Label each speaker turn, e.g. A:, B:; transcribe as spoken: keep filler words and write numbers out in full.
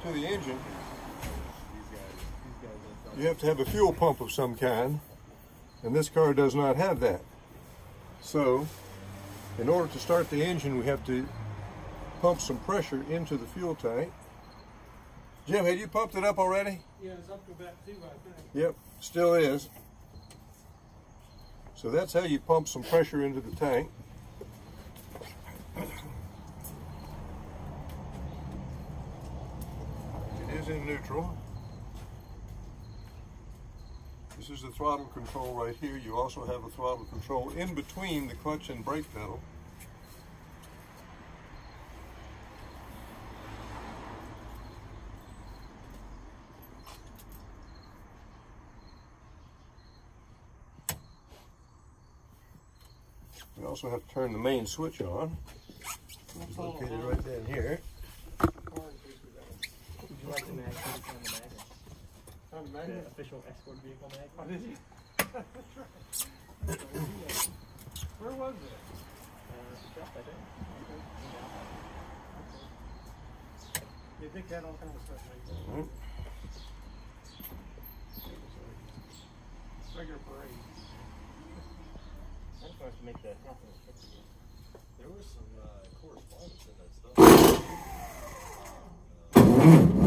A: to the engine, you have to have a fuel pump of some kind, and this car does not have that. So, in order to start the engine, we have to pump some pressure into the fuel tank. Jim, had you pumped it up already?
B: Yeah, it's up to about two, I think.
A: Yep, still is. So that's how you pump some pressure into the tank. It is in neutral. This is the throttle control right here. You also have a throttle control in between the clutch and brake pedal. You also have to turn the main switch on. It's located right down here.
B: Would you like the mag on the magnet? On the magnet? The official escort vehicle mag. Oh, did you? That's right. Where was it? Uh, shop, I think. Okay. You think that all kind of stuff makes sense?
A: Mm-hmm.
B: Regular parade.
C: I'm supposed to make the happen. There was some uh, correspondence in that stuff. Uh,